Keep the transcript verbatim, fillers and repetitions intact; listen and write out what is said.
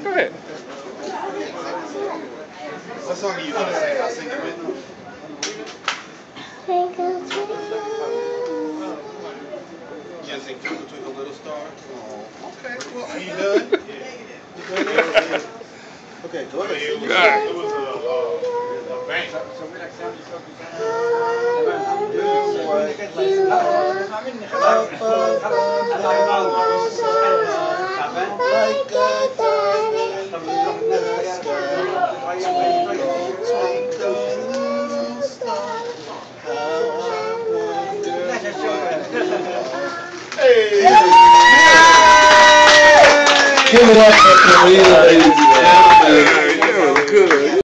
Go ahead. What song are you gonna sing? I'll sing it with you. Twinkle, twinkle. You gonna sing Twinkle Twinkle Little Star? Oh, okay. Well, are you done? You done? Okay, go ahead. All right. It was a, uh, a bank. Hey! Give it up for Karina, ladies and gentlemen.